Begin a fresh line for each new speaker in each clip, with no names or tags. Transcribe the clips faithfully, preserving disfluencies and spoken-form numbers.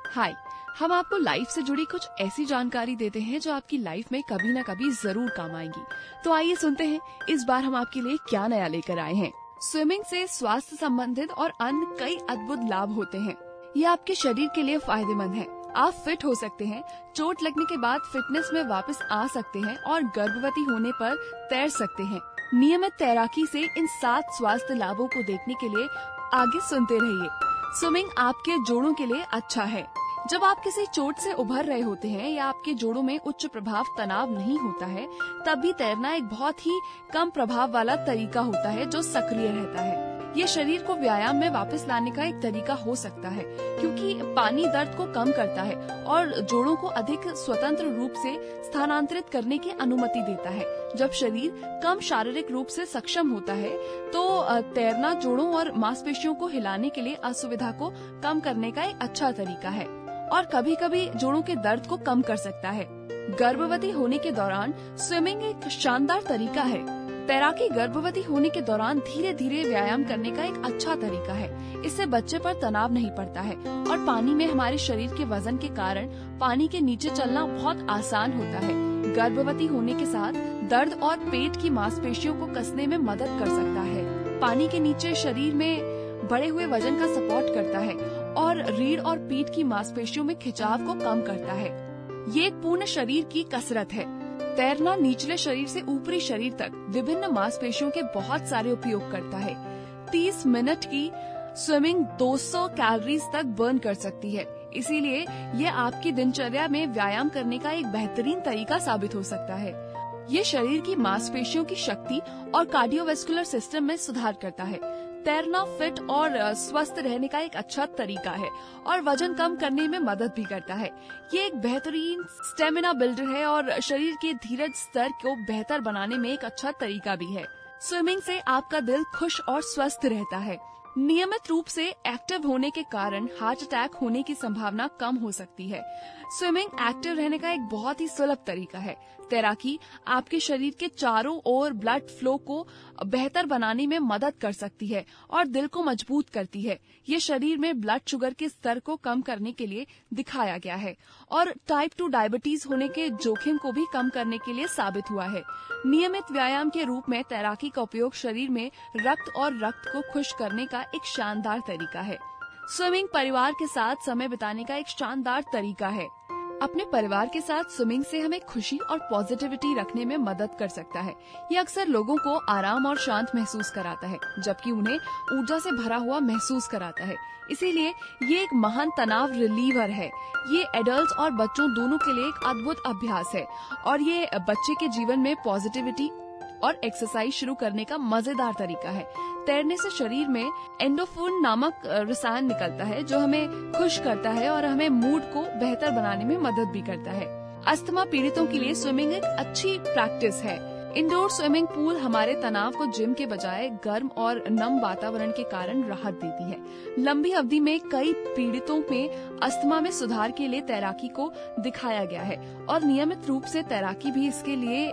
हाय, हम आपको लाइफ से जुड़ी कुछ ऐसी जानकारी देते हैं जो आपकी लाइफ में कभी न कभी जरूर काम आएंगी। तो आइए सुनते हैं इस बार हम आपके लिए क्या नया लेकर आए हैं। स्विमिंग से स्वास्थ्य संबंधित और अन्य कई अद्भुत लाभ होते हैं। ये आपके शरीर के लिए फायदेमंद है। आप फिट हो सकते हैं, चोट लगने के बाद फिटनेस में वापस आ सकते हैं और गर्भवती होने पर तैर सकते हैं। नियमित तैराकी से इन सात स्वास्थ्य लाभों को देखने के लिए आगे सुनते रहिए। स्विमिंग आपके जोड़ों के लिए अच्छा है। जब आप किसी चोट से उभर रहे होते हैं या आपके जोड़ों में उच्च प्रभाव तनाव नहीं होता है, तब भी तैरना एक बहुत ही कम प्रभाव वाला तरीका होता है जो सक्रिय रहता है। ये शरीर को व्यायाम में वापस लाने का एक तरीका हो सकता है, क्योंकि पानी दर्द को कम करता है और जोड़ों को अधिक स्वतंत्र रूप से स्थानांतरित करने की अनुमति देता है। जब शरीर कम शारीरिक रूप से सक्षम होता है, तो तैरना जोड़ों और मांसपेशियों को हिलाने के लिए असुविधा को कम करने का एक अच्छा तरीका है और कभी कभी जोड़ों के दर्द को कम कर सकता है। गर्भवती होने के दौरान स्विमिंग एक शानदार तरीका है। तैराकी गर्भवती होने के दौरान धीरे धीरे व्यायाम करने का एक अच्छा तरीका है। इससे बच्चे पर तनाव नहीं पड़ता है और पानी में हमारे शरीर के वजन के कारण पानी के नीचे चलना बहुत आसान होता है। गर्भवती होने के साथ दर्द और पेट की मांसपेशियों को कसने में मदद कर सकता है। पानी के नीचे शरीर में बढ़े हुए वजन का सपोर्ट करता है और रीढ़ और पीठ की मांसपेशियों में खिंचाव को कम करता है। ये एक पूर्ण शरीर की कसरत है। तैरना निचले शरीर से ऊपरी शरीर तक विभिन्न मांसपेशियों के बहुत सारे उपयोग करता है। तीस मिनट की स्विमिंग दो सौ कैलोरीज तक बर्न कर सकती है। इसीलिए ये आपकी दिनचर्या में व्यायाम करने का एक बेहतरीन तरीका साबित हो सकता है। ये शरीर की मांसपेशियों की शक्ति और कार्डियोवैस्कुलर सिस्टम में सुधार करता है। तैरना फिट और स्वस्थ रहने का एक अच्छा तरीका है और वजन कम करने में मदद भी करता है। ये एक बेहतरीन स्टेमिना बिल्डर है और शरीर के धीरज स्तर को बेहतर बनाने में एक अच्छा तरीका भी है। स्विमिंग से आपका दिल खुश और स्वस्थ रहता है। नियमित रूप से एक्टिव होने के कारण हार्ट अटैक होने की संभावना कम हो सकती है। स्विमिंग एक्टिव रहने का एक बहुत ही सुलभ तरीका है। तैराकी आपके शरीर के चारों ओर ब्लड फ्लो को बेहतर बनाने में मदद कर सकती है और दिल को मजबूत करती है। ये शरीर में ब्लड शुगर के स्तर को कम करने के लिए दिखाया गया है और टाइप टू डायबिटीज होने के जोखिम को भी कम करने के लिए साबित हुआ है। नियमित व्यायाम के रूप में तैराकी का उपयोग शरीर में रक्त और रक्त को खुश करने का एक शानदार तरीका है। स्विमिंग परिवार के साथ समय बिताने का एक शानदार तरीका है। अपने परिवार के साथ स्विमिंग से हमें खुशी और पॉजिटिविटी रखने में मदद कर सकता है। ये अक्सर लोगों को आराम और शांत महसूस कराता है, जबकि उन्हें ऊर्जा से भरा हुआ महसूस कराता है। इसीलिए ये एक महान तनाव रिलीवर है। ये एडल्ट और बच्चों दोनों के लिए एक अद्भुत अभ्यास है और ये बच्चे के जीवन में पॉजिटिविटी और एक्सरसाइज शुरू करने का मजेदार तरीका है। तैरने से शरीर में एंडोर्फिन नामक रसायन निकलता है जो हमें खुश करता है और हमें मूड को बेहतर बनाने में मदद भी करता है। अस्थमा पीड़ितों के लिए स्विमिंग एक अच्छी प्रैक्टिस है। इंडोर स्विमिंग पूल हमारे तनाव को जिम के बजाय गर्म और नम वातावरण के कारण राहत देती है। लंबी अवधि में कई पीड़ितों में अस्थमा में सुधार के लिए तैराकी को दिखाया गया है और नियमित रूप से तैराकी भी इसके लिए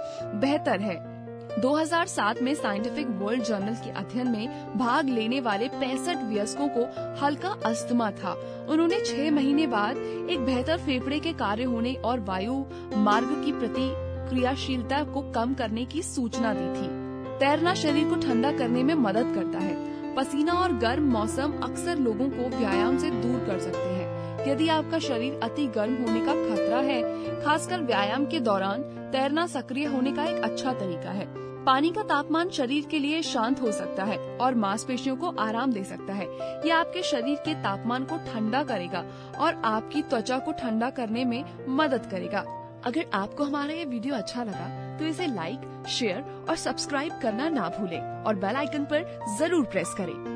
बेहतर है। दो हज़ार सात में साइंटिफिक वर्ल्ड जर्नल के अध्ययन में भाग लेने वाले पैंसठ वयस्कों को हल्का अस्थमा था। उन्होंने छह महीने बाद एक बेहतर फेफड़े के कार्य होने और वायु मार्ग की प्रतिक्रियाशीलता को कम करने की सूचना दी थी। तैरना शरीर को ठंडा करने में मदद करता है। पसीना और गर्म मौसम अक्सर लोगों को व्यायाम से दूर कर सकते हैं। यदि आपका शरीर अति गर्म होने का खतरा है, खासकर व्यायाम के दौरान, तैरना सक्रिय होने का एक अच्छा तरीका है। पानी का तापमान शरीर के लिए शांत हो सकता है और मांसपेशियों को आराम दे सकता है। ये आपके शरीर के तापमान को ठंडा करेगा और आपकी त्वचा को ठंडा करने में मदद करेगा। अगर आपको हमारा ये वीडियो अच्छा लगा तो इसे लाइक, शेयर और सब्सक्राइब करना ना भूलें और बेल आइकन पर जरूर प्रेस करें।